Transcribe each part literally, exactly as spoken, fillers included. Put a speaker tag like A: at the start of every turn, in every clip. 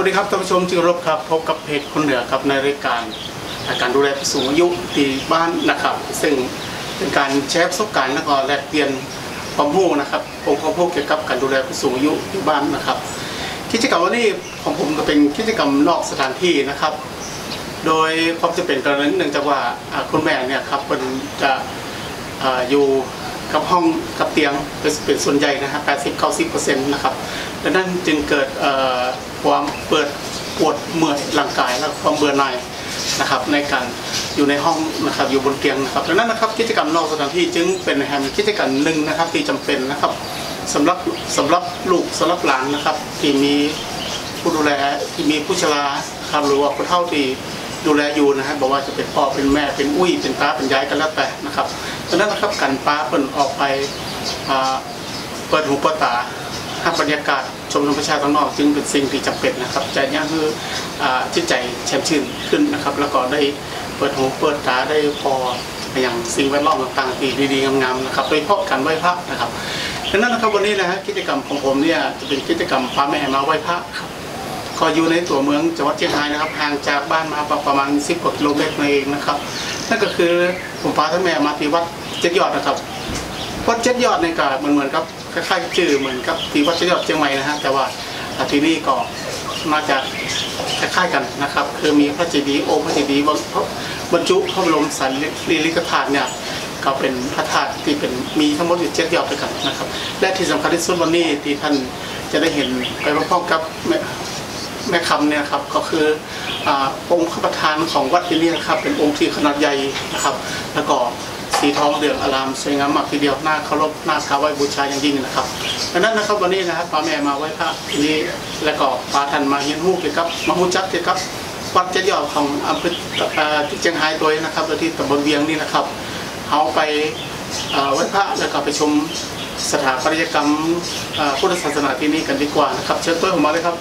A: ดีครับท่านผู้ชมที่เคารพครับพบกับเพจคนเหนือครับในรายการการดูแลผู้สูงอายุที่บ้านนะครับซึ่งเป็นการแชร์ประสบการณ์และก็แลกเปลี่ยนความรู้นะครับองค์ความรู้เกี่ยวกับการดูแลผู้สูงอายุที่บ้านนะครับกิจกรรมวันนี้ของผมก็เป็นกิจกรรมนอกสถานที่นะครับโดยความจะเป็นกรณีหนึ่งจากว่าคุณแม่เนี่ยครับเป็นจะอยู่กับห้องกับเตียงเป็นส่วนใหญ่นะครับ แปดสิบถึงเก้าสิบเปอร์เซ็นต์ นะครับดังนั้นจึงเกิดความเปิดปวดเมื่อยร่างกายและความเบื่อหน่ายนะครับในการอยู่ในห้องนะครับอยู่บนเตียงนะครับดังนั้นนะครับกิจกรรมนอกสถานที่จึงเป็นแห่งกิจกรรมหนึ่งนะครับที่จำเป็นนะครับสำหรับสำหรับลูกสำหรับหลานนะครับที่มีผู้ดูแลที่มีผู้ชราครับหรือว่าผู้เฒ่าที่ดูแลอยู่นะครับบอกว่าจะเป็นพ่อเป็นแม่เป็นอุ้ยเป็นตาเป็นยายกันแล้วแต่นะครับดังนั้นนะครับการป้าเปิดออกไปเปิดหูเปิดตาให้บรรยากาศชมธรรมชาติข้างนอกจึงเป็นสิ่งที่จำเป็นนะครับใจนี้คือจิตใจแช่มชื่นขึ้นนะครับแล้วก็ได้เปิดหูเปิดตาได้พออย่างสิ่งแวดล้อมต่างๆที่ดีๆงามๆนะครับโดยเฉพาะการไหว้พระนะครับดังนั้นนะครับวันนี้นะฮะกิจกรรมของผมเนี่ยจะเป็นกิจกรรมพาแม่มาไหว้พระครับก็อยู่ในตัวเมืองจังหวัดเชียงรายนะครับห่างจากบ้านมาประมาณสิบกว่ากิโลเมตรเองนะครับนั่นก็คือผมพาท่านแม่มาที่วัดเจ็ดยอดนะครับวัดเจ็ดยอดในกาเหมือนเหมือนกับคล้ายๆชื่อเหมือนกับที่วัดเจ็ดยอดเชียงใหม่นะฮะแต่ว่าที่นี่ก็มาจากคล้ายๆกันนะครับคือมีพระเจดีย์องค์พระเจดีย์บรรจุพระบรมสารีริกธาตุเนี่ยก็เป็นพระธาตุที่เป็นมีทั้งหมดอยู่เจ็ดยอดด้วยกันนะครับและที่สำคัญที่สุดวันนี้ที่ท่านจะได้เห็นไปพร้อมๆกับแม่คำเนี่ยครับก็คือองค์พระประธานของวัดที่นี่นะครับเป็นองค์ที่ขนาดใหญ่นะครับแล้วก็สีทองเหลืองอารามสวยงามมากทีเดียวน่าเคารพน่ากราบไหว้บูชาอย่างยิ่งนะครับดังนั้นนะครับวันนี้นะครับป้าแม่มาไหว้พระที่นี่แล้วก็พาท่านมาเรียนรู้เกี่ยวกับมารู้จักเกี่ยวกับวัดเจ็ดยอดของอำเภอเชียงรายตัวนะครับที่ตำบลเวียงนี่นะครับเอาไปไหว้พระแล้วก็ไปชมสถาปัตยกรรมพุทธศาสนาที่นี่กันดีกว่านะครับเชิญตัวผมมาเลยครับ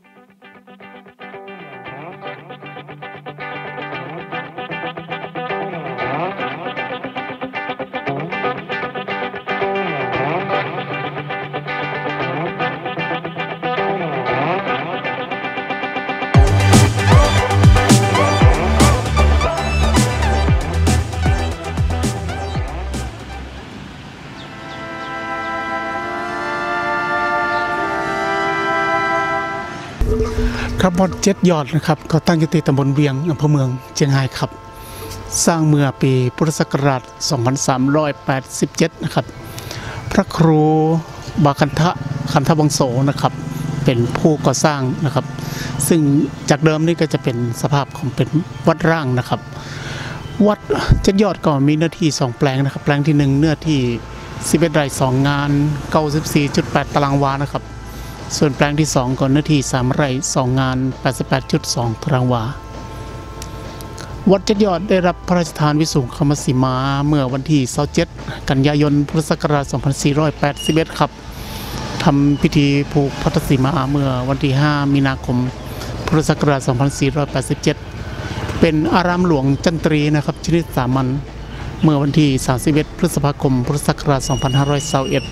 A: ครับวัดเจ็ดยอดนะครับก็ตั้งอยู่ที่ตำบลเวียงอำเภอเมืองเชียงรายครับสร้างเมื่อปีพุทธศักราชสองพันสามร้อยแปดสิบเจ็ดนะครับพระครูบาคันทะคันทวังโสนะครับเป็นผู้ก่อสร้างนะครับซึ่งจากเดิมนี่ก็จะเป็นสภาพของเป็นวัดร้างนะครับวัดเจ็ดยอดก็มีเนื้อที่สองแปลงนะครับแปลงที่หนึ่งเนื้อที่สิบเอ็ดไร่สองงานเก้าสิบสี่จุดแปดตารางวานะครับส่วนแปลงที่สองก่อนเนื้อที่สามไร่สองงาน แปดสิบแปดจุดสอง ตารางวาวัดเจ็ดยอดได้รับพระราชทานวิสุงคมสีมาเมื่อวันที่ยี่สิบเจ็ดกันยายนพุทธศักราชสองพันสี่ร้อยแปดสิบเอ็ดครับทำพิธีผูกพัทธสีมาเมื่อวันที่ห้ามีนาคมพุทธศักราชสองพันสี่ร้อยแปดสิบเจ็ดเป็นอารามหลวงจันตรีนะครับชนิดสามัญเมื่อวันที่สามสิบเอ็ดพฤษภาคมพุทธศักราชสองพันห้าร้อยยี่สิบเอ็ด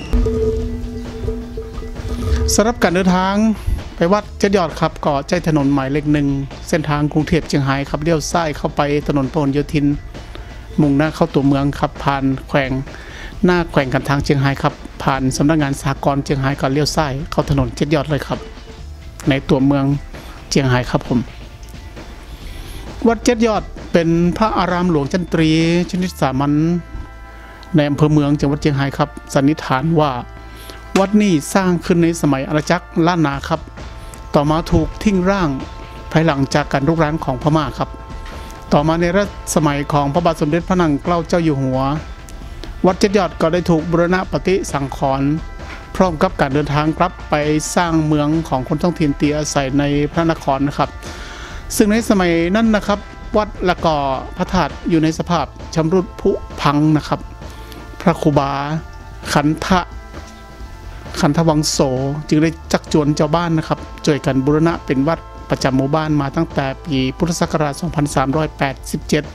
A: สำหรับการเดินทางไปวัดเจ็ดยอดครับก็ใช้ถนนหมายเลขหนึ่งเส้นทางกรุงเทพเชียงรายครับเลี้ยวซ้ายเข้าไปถนนพหลโยธินมุ่งหน้าเข้าตัวเมืองครับผ่านแขวงหน้าแขวงกันทางเชียงรายครับผ่านสำนักงานสหกรณ์เชียงรายก็เลี้ยวซ้ายเข้าถนนเจ็ดยอดเลยครับในตัวเมืองเชียงรายครับผมวัดเจ็ดยอดเป็นพระอารามหลวงจันตรีชนิดสามัญในอำเภอเมืองจังหวัดเชียงรายครับสันนิษฐานว่าวัดนี้สร้างขึ้นในสมัยอาณาจักรล้านนาครับต่อมาถูกทิ้งร่างภายหลังจากการรุกรานของพม่าครับต่อมาในรัชสมัยของพระบาทสมเด็จพระนางเกล้าเจ้าอยู่หัววัดเจ็ดยอดก็ได้ถูกบูรณะปฏิสังขรณ์พร้อมกับการเดินทางกลับไปสร้างเมืองของคนท้องถิ่นที่อาศัยในพระนครนะครับซึ่งในสมัยนั้นนะครับวัดและก็พระธาตุอยู่ในสภาพชำรุดผุพังนะครับพระครูบาขันทะขันทวังโสจึงได้จักจวนเจ้าบ้านนะครับช่วยกันบูรณะเป็นวัดประจำหมู่บ้านมาตั้งแต่ปีพุทธศักราชสองพันสามร้อยแปดสิบเจ็ด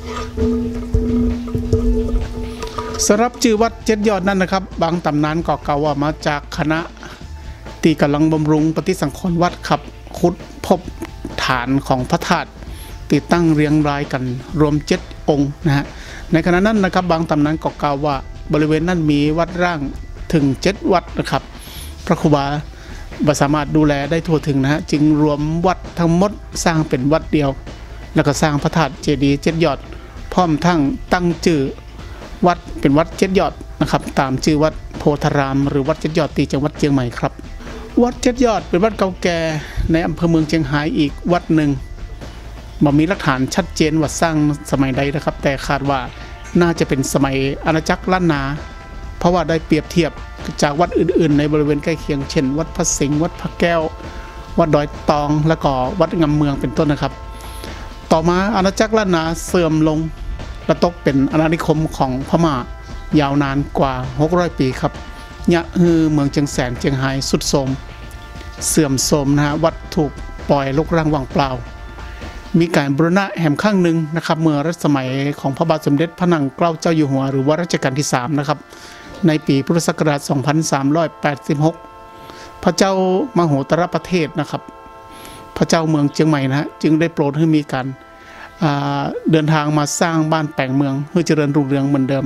A: สำหรับชื่อวัดเจ็ดยอดนั้นนะครับบางตำนานก็กล่าวว่ามาจากคณะที่กำลังบำรุงปฏิสังขรณ์วัดครับคขุดพบฐานของพระธาตุติดตั้งเรียงรายกันรวมเจ็ดองค์นะฮะในขณะนั้นนะครับบางตำนานก็กล่าวว่าบริเวณนั้นมีวัดร่างถึงเจ็ดวัดนะครับพระครูบาบ่สามารถดูแลได้ทั่วถึงนะฮะจึงรวมวัดทั้งหมดสร้างเป็นวัดเดียวแล้วก็สร้างพระธาตุเจดีย์เจ็ดยอดพร้อมทั้งตั้งชื่อวัดเป็นวัดเจ็ดยอดนะครับตามชื่อวัดโพธารามหรือวัดเจ็ดยอดที่จังหวัดเชียงใหม่ครับวัดเจ็ดยอดเป็นวัดเก่าแก่ในอำเภอเมืองเชียงรายอีกวัดหนึ่งบ่มีหลักฐานชัดเจนว่าสร้างสมัยใดนะครับแต่คาดว่าน่าจะเป็นสมัยอาณาจักรล้านนาเพราะว่าได้เปรียบเทียบจากวัดอื่นๆในบริเวณใกล้เคียงเช่นวัดพระสิงห์วัดพระแก้ววัดดอยตองและก็วัดงำเมืองเป็นต้นนะครับต่อมาอาณาจักรล้านนาเสื่อมลงและตกเป็นอาณานิคมของพม่ายาวนานกว่าหกร้อยปีครับยะฮือเมืองเชียงแสนเชียงรายสุดโทรมเสื่อมโทรมนะฮะวัดถูกปล่อยรกร้างว่างเปล่ามีการบูรณะแห่งข้างหนึ่งนะครับเมื่อรัชสมัยของพระบาทสมเด็จพระนั่งเกล้าเจ้าอยู่หัวหรือว่ารัชกาลที่สามนะครับในปีพุทธศักราชสองพันสามร้อยแปดสิบหกพระเจ้ามโหตรประเทศนะครับพระเจ้าเมืองเชียงใหม่นะฮะจึงได้โปรดให้มีการเดินทางมาสร้างบ้านแปลงเมืองให้เจริญรุ่งเรืองเหมือนเดิม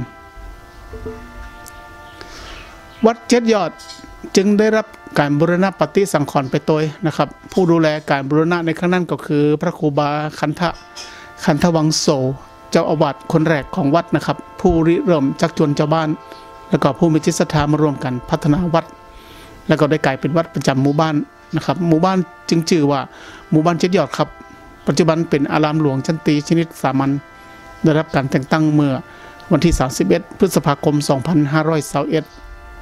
A: วัดเจ็ดยอดจึงได้รับการบูรณะปฏิสังขรณ์ไปโดยนะครับผู้ดูแลการบูรณะในครั้งนั้นก็คือพระครูบาคันธะคันธวังโสเจ้าอาวาสคนแรกของวัดนะครับผู้ริเริ่มจักชวนชาวบ้านแล้วก็ผู้มีจิตศรัทธามารวมกันพัฒนาวัดแล้วก็ได้กลายเป็นวัดประจำหมู่บ้านนะครับหมู่บ้านจึงชื่อว่าหมู่บ้านเจ็ดยอดครับปัจจุบันเป็นอารามหลวงชั้นตรีชนิดสามัญได้รับการแต่งตั้งเมื่อวันที่สามสิบเอ็ดพฤษภาคมสองพันห้าร้อยยี่สิบเอ็ด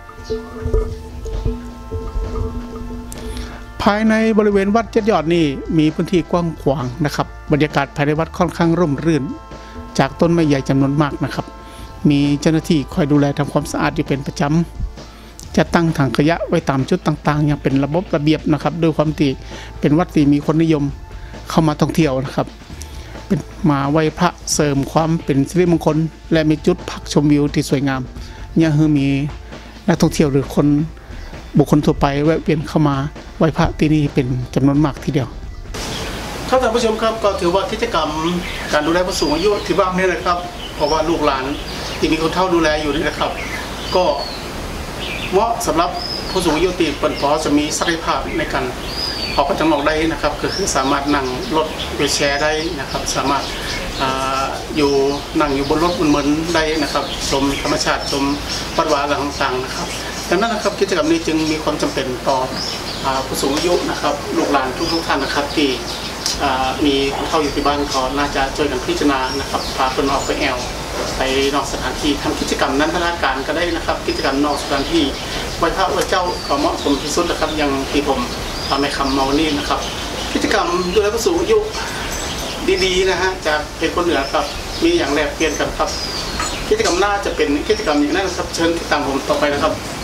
A: ภายในบริเวณวัดเจ็ดยอดนี่มีพื้นที่กว้างขวางนะครับบรรยากาศภายในวัดค่อนข้างร่มรื่นจากต้นไม้ใหญ่จำนวนมากนะครับมีเจ้าหน้าที่คอยดูแลทำความสะอาดอยู่เป็นประจำจะตั้งถังขยะไว้ตามจุดต่างๆอย่างเป็นระบบระเบียบนะครับด้วยความที่เป็นวัดที่มีคนนิยมเข้ามาท่องเที่ยวนะครับเป็นมาไหว้พระเสริมความเป็นสิริมงคลและมีจุดพักชมวิวที่สวยงามเนี่ยคือมีนักท่องเที่ยวหรือคนบุคคลทั่วไปแวะเวียนเข้ามาไหว้พระที่นี่เป็นจำนวนมากทีเดียวครับท่านผู้ชมครับก็ถือว่ากิจกรรมการดูแลผู้สูงอายุที่บ้านนี้นะครับเพราะว่าลูกหลานที่มีคนเฒ่าดูแลอยู่นี่นะครับก็เหมาะสำหรับผู้สูงอายุที่เปิดพอจะมีศักยภาพในการออกไปข้างนอกได้นะครับก็คือสามารถนั่งรถวีลแชร์ได้นะครับสามารถอยู่นั่งอยู่บนรถเหมือนๆได้นะครับชมธรรมชาติชมวัดวาอะไรต่างๆนะครับดังนั้นนะครับกิจกรรมนี้จึงมีความจำเป็นต่อผู้สูงอายุนะครับลูกหลานทุกๆท่านนะครับที่มีคนเฒ่าอยู่ที่บ้านเขาน่าจะช่วยกันพิจารณานะครับพาคนออกไปแอลไปนอกสถานที่ทำกิจกรรมนั้นทางการก็ได้นะครับกิจกรรมนอกสถานที่ไหว้พระไหว้เจ้าก็เหมาะสมที่สุดนะครับอย่างที่ผมทำในคำเมานี่นะครับกิจกรรมดูแลผู้สูงอายุดีๆนะฮะจากเป็นคนเหนือครับมีอย่างแลกเปลี่ยนกันครับกิจกรรมน่าจะเป็นกิจกรรมอย่างนั้นนะครับเชิญติดตามผมต่อไปนะครับ